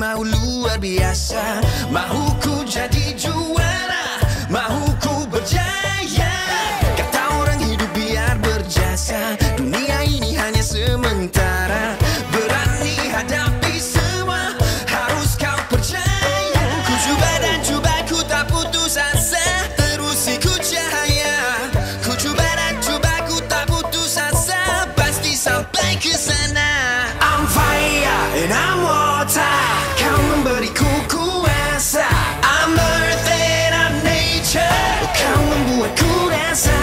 mau luar biasa. Mahu ku jadi juara, mahu ku berjaya. Kata orang hidup biar berjasa, dunia ini hanya sementara. Berani hadapi semua, harus kau percaya. Ku cuba dan cuba, ku tak putus asa, terus ikut cahaya. Ku cuba dan cuba, ku tak putus asa, pasti sampai ke sana. I'm fire and I'm water, kau memberiku kuasa. I'm earth and I'm nature, kau membuatku rasa.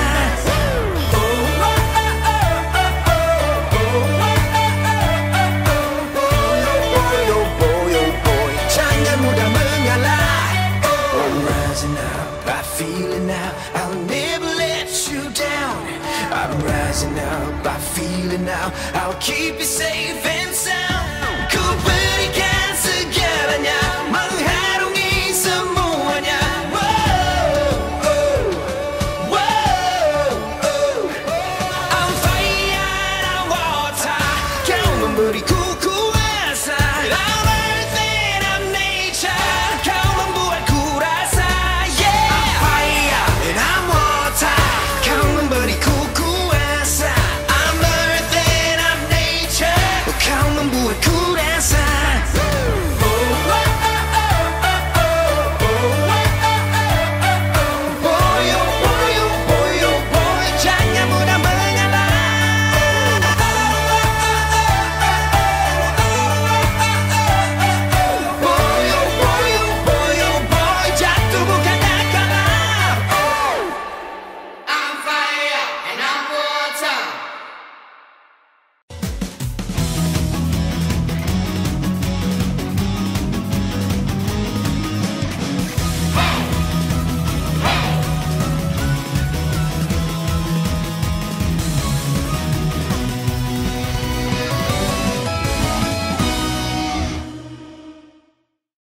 Jangan mudah mengalah. I'm rising up, I feel it now, I'll never let you down. I'm rising up, I feel it now, I'll keep you safe